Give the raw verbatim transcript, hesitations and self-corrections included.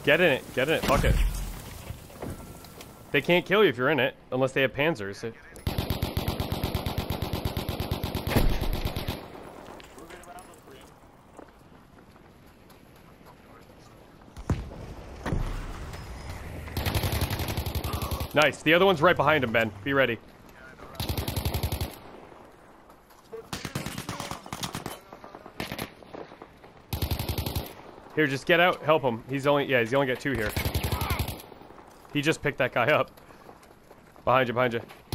Get in it. Get in it. Fuck it. They can't kill you if you're in it, unless they have panzers. It... Nice. The other one's right behind him, Ben. Be ready. Here, just get out. Help him. He's only... Yeah, he's only got two here. He just picked that guy up. Behind you, behind you.